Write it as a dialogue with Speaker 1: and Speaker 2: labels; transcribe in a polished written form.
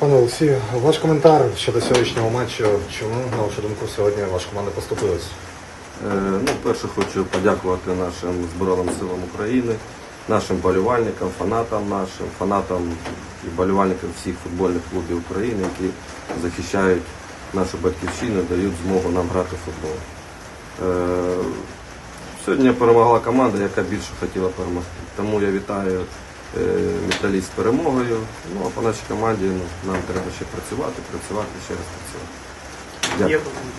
Speaker 1: Пане Олексію, ваш коментар щодо сьогоднішнього матчу. Чому, на вашу думку, сьогодні ваша команда поступилась?
Speaker 2: Перше хочу подякувати нашим Збройним силам України, нашим болівальникам, фанатам і болівальникам всіх футбольних клубів України, які захищають нашу батьківщину, дають змогу нам грати в футбол. Сьогодні перемогла команда, яка більше хотіла перемогти. Тому я вітаю Металіст з перемогою. А по нашій команді нам треба ще працювати, ще раз працювати. Дякую.